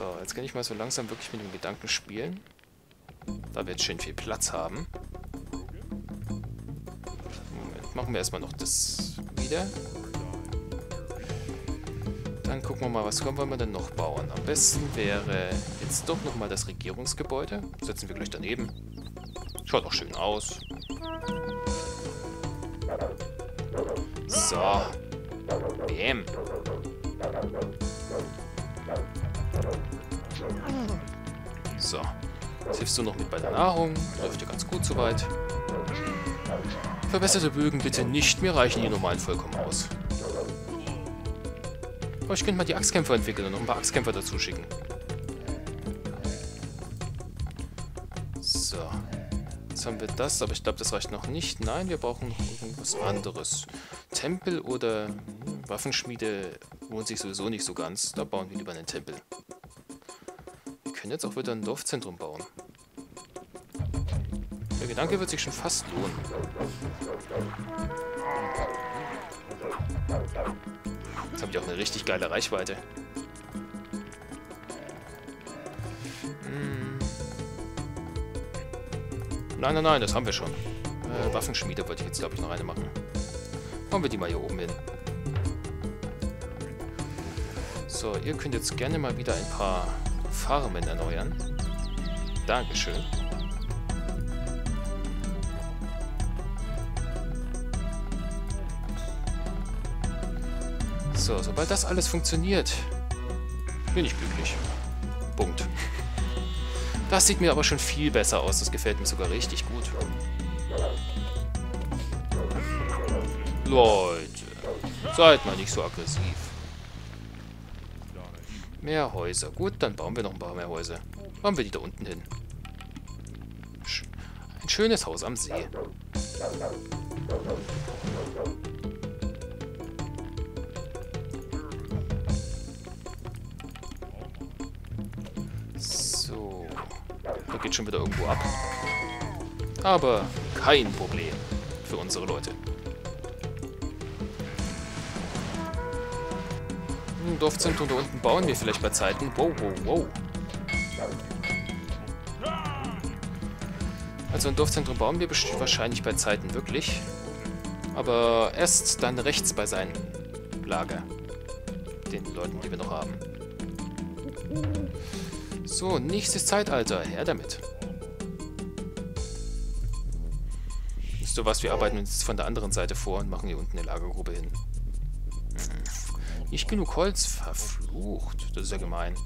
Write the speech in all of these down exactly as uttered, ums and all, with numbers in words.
So, jetzt kann ich mal so langsam wirklich mit dem Gedanken spielen. Da wir jetzt schön viel Platz haben. Moment, machen wir erstmal noch das wieder. Dann gucken wir mal, was können wir denn noch bauen. Am besten wäre jetzt doch nochmal das Regierungsgebäude. Setzen wir gleich daneben. Schaut auch schön aus. So. Bäm. So. Jetzt hilfst du noch mit bei der Nahrung. Läuft ja ganz gut soweit. Verbesserte Bögen bitte nicht. Mir reichen die normalen vollkommen aus. Aber ich könnte mal die Axtkämpfer entwickeln und noch ein paar Axtkämpfer dazu schicken. So. Jetzt haben wir das, aber ich glaube, das reicht noch nicht. Nein, wir brauchen noch irgendwas anderes. Tempel oder hm, Waffenschmiede lohnt sich sowieso nicht so ganz. Da bauen wir lieber einen Tempel. Wir können jetzt auch wieder ein Dorfzentrum bauen. Der Gedanke wird sich schon fast lohnen. Jetzt haben die auch eine richtig geile Reichweite. Hm. Nein, nein, nein, das haben wir schon. Äh, Waffenschmiede wollte ich jetzt, glaube ich, noch eine machen. Machen wir die mal hier oben hin. So, ihr könnt jetzt gerne mal wieder ein paar Farmen erneuern. Dankeschön. So, sobald das alles funktioniert, bin ich glücklich. Punkt. Das sieht mir aber schon viel besser aus. Das gefällt mir sogar richtig gut. Leute, seid mal nicht so aggressiv. Mehr Häuser. Gut, dann bauen wir noch ein paar mehr Häuser. Bauen wir die da unten hin. Ein schönes Haus am See. So. Da geht schon wieder irgendwo ab. Aber kein Problem für unsere Leute. Ein Dorfzentrum da unten bauen wir vielleicht bei Zeiten. Wow, wow, wow. Also ein Dorfzentrum bauen wir wahrscheinlich bei Zeiten wirklich. Aber erst dann rechts bei seinem Lager. Den Leuten, die wir noch haben. So, nächstes Zeitalter. Her damit. Wisst ihr was? Wir arbeiten uns jetzt von der anderen Seite vor und machen hier unten eine Lagergrube hin. Nicht genug Holz? Verflucht. Das ist ja gemein.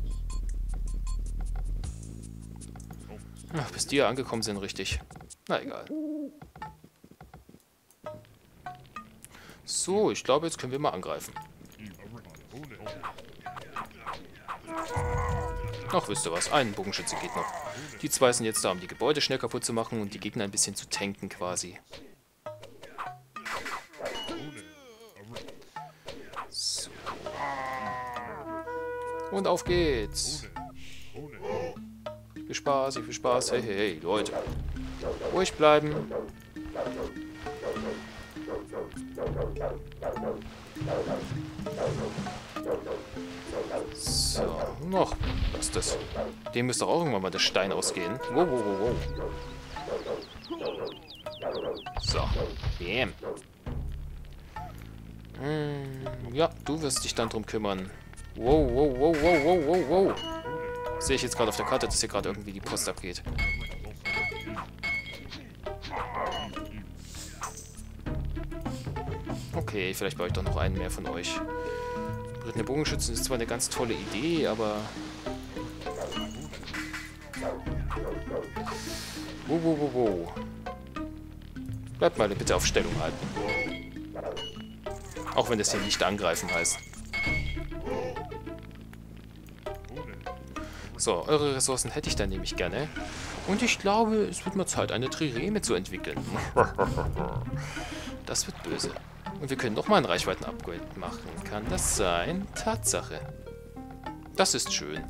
Ach, bis die hier angekommen sind, richtig. Na egal. So, ich glaube, jetzt können wir mal angreifen. Ach, wisst ihr was? Ein Bogenschütze geht noch. Die zwei sind jetzt da, um die Gebäude schnell kaputt zu machen und die Gegner ein bisschen zu tanken quasi. So. Und auf geht's. Viel Spaß, viel Spaß. Hey, hey, hey, Leute. Ruhig bleiben. So, noch. Was ist das? Dem müsste auch irgendwann mal der Stein ausgehen. Wow, wow, wow, wow. So. Bam. Hm, ja, du wirst dich dann drum kümmern. Wow, wow, wow, wow, wow, wow, wow. Sehe ich jetzt gerade auf der Karte, dass hier gerade irgendwie die Post abgeht. Okay, vielleicht baue ich doch noch einen mehr von euch. Berittene Bogenschützen ist zwar eine ganz tolle Idee, aber... Wo, wo, wo, wo. Bleibt mal bitte auf Stellung halten. Auch wenn das hier nicht angreifen heißt. So, eure Ressourcen hätte ich dann nämlich gerne. Und ich glaube, es wird mal Zeit, eine Trireme zu entwickeln. Das wird böse. Und wir können doch mal ein Reichweiten-Upgrade machen. Kann das sein? Tatsache. Das ist schön.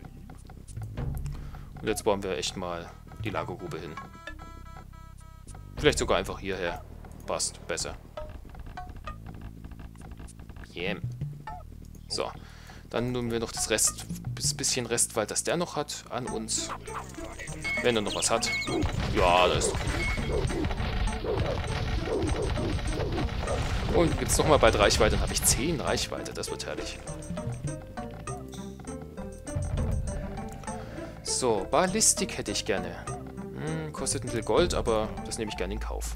Und jetzt bauen wir echt mal die Lagergrube hin. Vielleicht sogar einfach hierher. Passt besser. Yeah. So. Dann nehmen wir noch das Rest, das bisschen Restwald, das der noch hat, an uns. Wenn er noch was hat. Ja, da ist. Und gibt es nochmal bald Reichweite, dann habe ich zehn Reichweite. Das wird herrlich. So, Ballistik hätte ich gerne. Hm, kostet ein bisschen Gold, aber das nehme ich gerne in Kauf.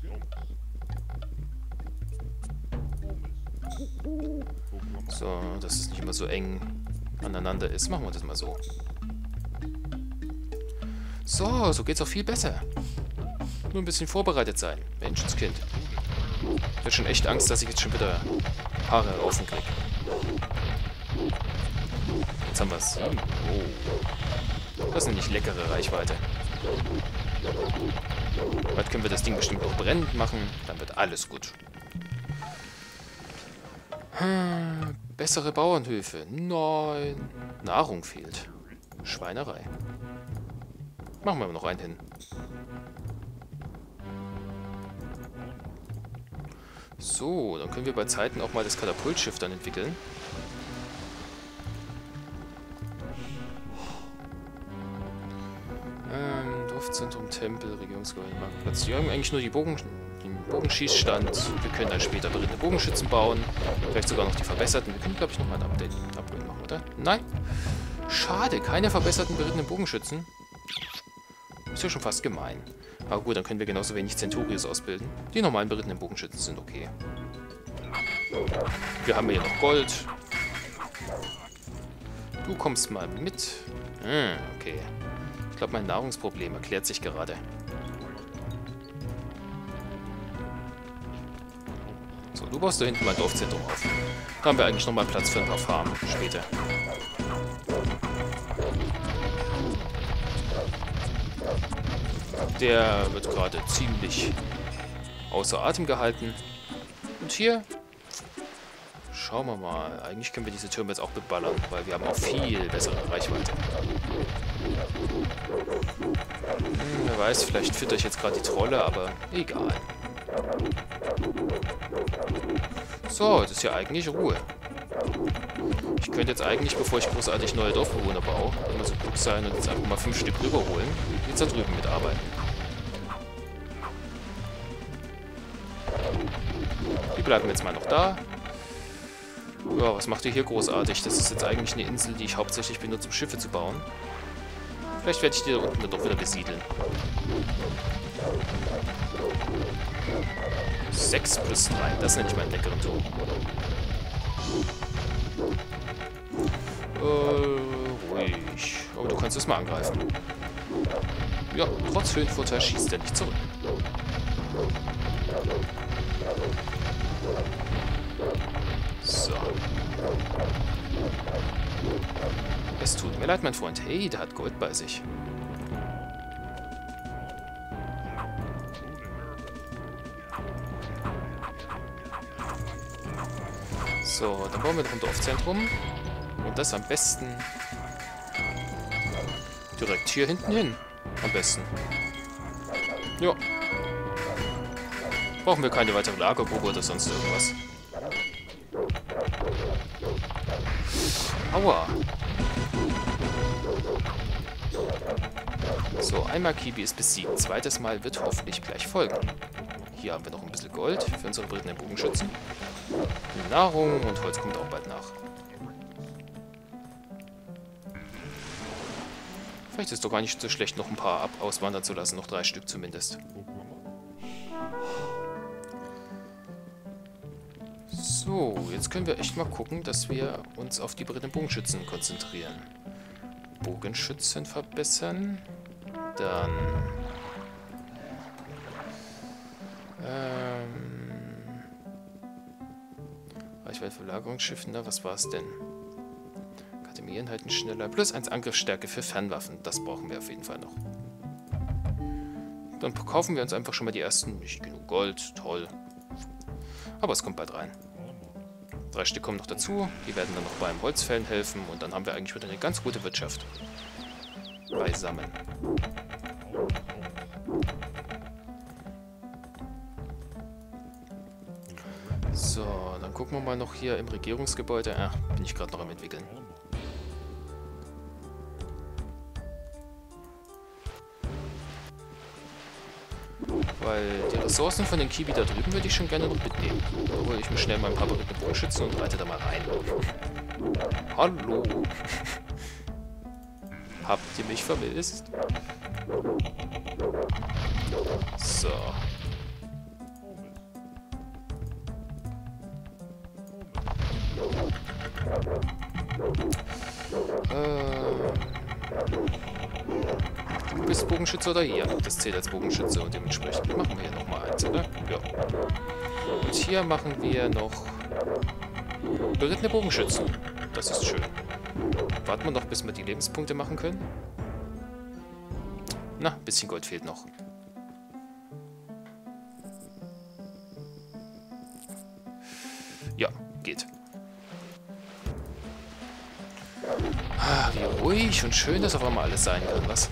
So, dass es nicht immer so eng aneinander ist. Machen wir das mal so. So, so geht's auch viel besser. Nur ein bisschen vorbereitet sein. Menschenskind. Ich habe schon echt Angst, dass ich jetzt schon wieder Haare offen kriege. Jetzt haben wir es. Oh. Das ist nämlich leckere Reichweite. Bald können wir das Ding bestimmt auch brennend machen. Dann wird alles gut. Hm, bessere Bauernhöfe. Nein. Nahrung fehlt. Schweinerei. Machen wir noch einen hin. So, dann können wir bei Zeiten auch mal das Katapultschiff dann entwickeln. Ähm, Dorfzentrum, Tempel, Regierungsgebäude, Marktplatz. Wir haben eigentlich nur die Bogen, den Bogenschießstand. Wir können dann später berittene Bogenschützen bauen. Vielleicht sogar noch die verbesserten. Wir können, glaube ich, nochmal ein Update, Upgrade machen, oder? Nein. Schade, keine verbesserten berittenen Bogenschützen. Ist ja schon fast gemein. Aber gut, dann können wir genauso wenig Centurios ausbilden. Die normalen berittenen Bogenschützen sind okay. Wir haben hier noch Gold. Du kommst mal mit. Hm, okay. Ich glaube, mein Nahrungsproblem erklärt sich gerade. So, du baust da hinten mein Dorfzentrum auf. Da haben wir eigentlich nochmal Platz für ein paar Farmen später. Der wird gerade ziemlich außer Atem gehalten. Und hier, schauen wir mal. Eigentlich können wir diese Türme jetzt auch beballern, weil wir haben auch viel bessere Reichweite. Hm, wer weiß, vielleicht fütter ich jetzt gerade die Trolle, aber egal. So, das ist ja eigentlich Ruhe. Ich könnte jetzt eigentlich, bevor ich großartig neue Dorfbewohner baue, immer so klug sein und jetzt einfach mal fünf Stück rüberholen, die jetzt da drüben mitarbeiten. Die bleiben jetzt mal noch da. Ja, was macht ihr hier großartig? Das ist jetzt eigentlich eine Insel, die ich hauptsächlich benutze, um Schiffe zu bauen. Vielleicht werde ich die da unten dann doch wieder besiedeln. sechs plus drei, das nenne ich meinen leckeren Turm. Äh, ruhig. Aber du kannst es mal angreifen. Ja, trotz Höhenvorteil schießt er nicht zurück. So. Es tut mir leid, mein Freund. Hey, der hat Gold bei sich. So, dann bauen wir noch ein Dorfzentrum. Und das am besten direkt hier hinten hin. Am besten. Ja. Brauchen wir keine weitere Lagergrube oder sonst irgendwas. Aua. So, einmal Kibi ist besiegt. Zweites Mal wird hoffentlich gleich folgen. Hier haben wir noch ein bisschen Gold für unsere berittenen Bogenschützen. Nahrung und Holz kommt auch bald nach. Vielleicht ist es doch gar nicht so schlecht, noch ein paar ab auswandern zu lassen. Noch drei Stück zumindest. So, jetzt können wir echt mal gucken, dass wir uns auf die berittenen Bogenschützen konzentrieren. Bogenschützen verbessern. Dann... Ähm... Reichweite für Lagerungsschiffen, na, was war es denn? Akademie-Einheiten schneller. Plus eins Angriffsstärke für Fernwaffen. Das brauchen wir auf jeden Fall noch. Dann kaufen wir uns einfach schon mal die ersten. Nicht genug Gold, toll. Aber es kommt bald rein. Drei Stück kommen noch dazu. Die werden dann noch beim Holzfällen helfen. Und dann haben wir eigentlich wieder eine ganz gute Wirtschaft. Beisammen. So, dann gucken wir mal noch hier im Regierungsgebäude. Ach, bin ich gerade noch am entwickeln. Weil die Ressourcen von den Kiwi da drüben würde ich schon gerne noch mitnehmen. Da hole ich mir schnell mal ein paar berühmte Bogenschützen und reite da mal rein. Hallo. Habt ihr mich vermisst? So. Ähm. Du bist Bogenschütze oder hier? Das zählt als Bogenschütze und dementsprechend machen wir hier nochmal eins, oder? Ja. Und hier machen wir noch berittene Bogenschützen. Das ist schön. Warten wir noch, bis wir die Lebenspunkte machen können. Na, ein bisschen Gold fehlt noch. Ja, geht. Ah, wie ruhig und schön das auf einmal alles sein kann, was?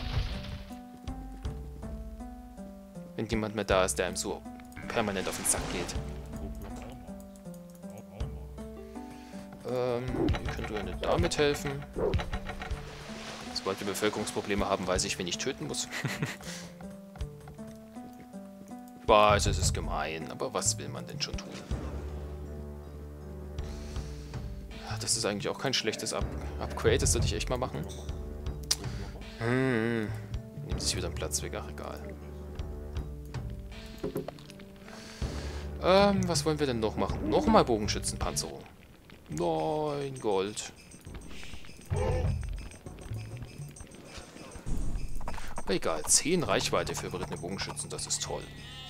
Wenn niemand mehr da ist, der einem so permanent auf den Sack geht. Ähm, ihr könnt gerne damit helfen. Sobald wir Bevölkerungsprobleme haben, weiß ich, wen ich töten muss. Ich weiß, es ist gemein, aber was will man denn schon tun? Das ist eigentlich auch kein schlechtes Up Upgrade, das sollte ich echt mal machen. Hm, nimmt sich wieder einen Platz weg, ach egal. Ähm, was wollen wir denn noch machen? Nochmal Bogenschützenpanzerung. Neun Gold. Aber egal, zehn Reichweite für berittene Bogenschützen, das ist toll.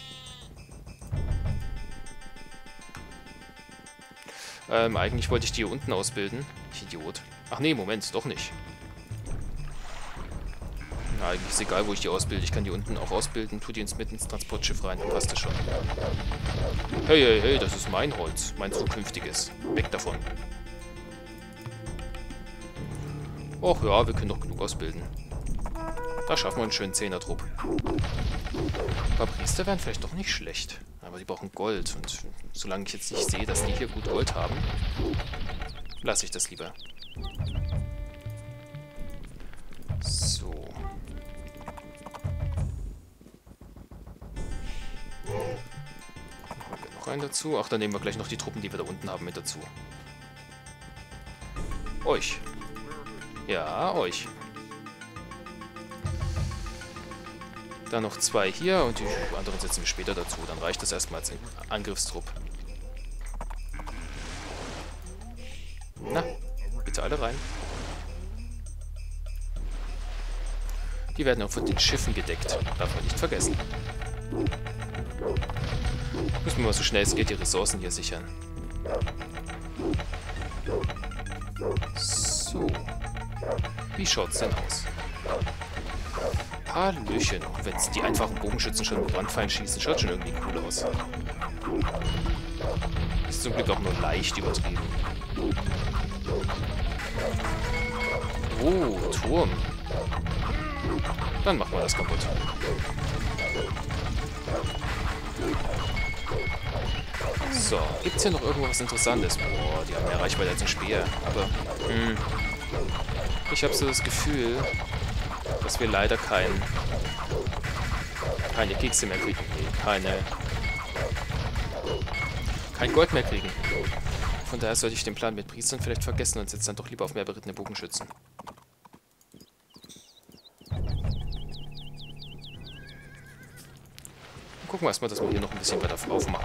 Ähm, eigentlich wollte ich die hier unten ausbilden. Ich Idiot. Ach nee, Moment, doch nicht. Na, eigentlich ist egal, wo ich die ausbilde. Ich kann die unten auch ausbilden, tu die ins mitten ins Transportschiff rein, dann passt das schon. Hey, hey, hey, das ist mein Holz. Mein zukünftiges. Weg davon. Och ja, wir können doch genug ausbilden. Da schaffen wir einen schönen Zehner-Trupp. Aber Priester wären vielleicht doch nicht schlecht. Aber die brauchen Gold. Und solange ich jetzt nicht sehe, dass die hier gut Gold haben, lasse ich das lieber. So. Machen wir noch einen dazu. Ach, dann nehmen wir gleich noch die Truppen, die wir da unten haben, mit dazu. Euch. Ja, euch. Dann noch zwei hier und die anderen setzen wir später dazu. Dann reicht das erstmal als Angriffstrupp. Na, bitte alle rein. Die werden auch von den Schiffen gedeckt. Darf man nicht vergessen. Müssen wir mal so schnell es geht die Ressourcen hier sichern. So. Wie schaut's denn aus? Hallöchen. Auch wenn es die einfachen Bogenschützen schon mit Brandpfeilen schießen, schaut schon irgendwie cool aus. Ist zum Glück auch nur leicht übertrieben. Oh, Turm. Dann machen wir das kaputt. So, gibt's hier noch irgendwo was Interessantes? Boah, die haben mehr Reichweite als ein Speer. Aber, hm, ich habe so das Gefühl, dass wir leider kein, keine Kekse mehr kriegen. Nee, keine, kein Gold mehr kriegen. Von daher sollte ich den Plan mit Priestern vielleicht vergessen und setze dann doch lieber auf mehr berittene Bogenschützen. Gucken wir erstmal, dass wir hier noch ein bisschen weiter aufmachen.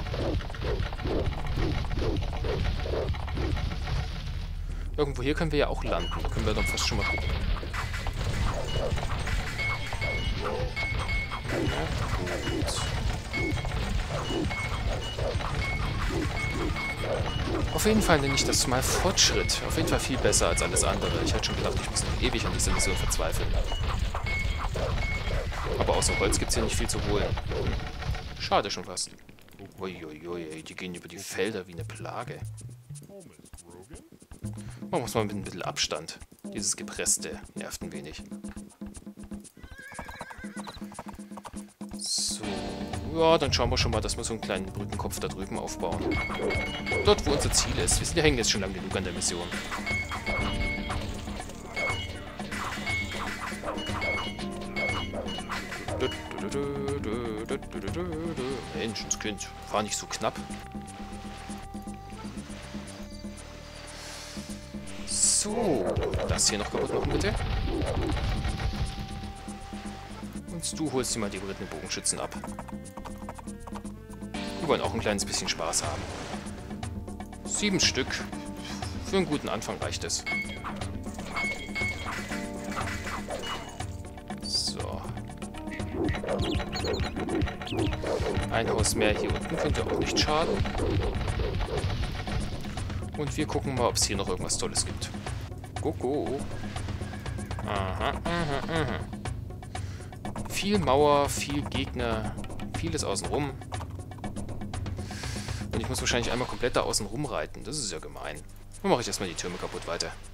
Irgendwo hier können wir ja auch landen. Da können wir dann fast schon mal gucken. Na gut. Auf jeden Fall nenne ich das mal Fortschritt. Auf jeden Fall viel besser als alles andere. Ich hatte schon gedacht, ich muss noch ewig an dieser Mission verzweifeln. Aber außer Holz gibt es hier nicht viel zu holen. Schade schon fast. Uiuiui, die gehen über die Felder wie eine Plage. Man muss mal mit ein bisschen Abstand. Dieses Gepresste nervt ein wenig. So, Ja, dann schauen wir schon mal, dass wir so einen kleinen Brückenkopf da drüben aufbauen. Dort, wo unser Ziel ist. Wir sind, wir hängen jetzt schon lange genug an der Mission. Menschenskind, war nicht so knapp. So, das hier noch kaputt machen, bitte. Und du holst dir mal die berittenen Bogenschützen ab. Wir wollen auch ein kleines bisschen Spaß haben. Sieben Stück. Für einen guten Anfang reicht es. So. Ein Haus mehr hier unten könnte auch nicht schaden. Und wir gucken mal, ob es hier noch irgendwas Tolles gibt. Go-go. Aha, aha, aha. Viel Mauer, viel Gegner, vieles außenrum. Und ich muss wahrscheinlich einmal komplett da außen rumreiten. Das ist ja gemein. Dann mache ich erstmal die Türme kaputt weiter.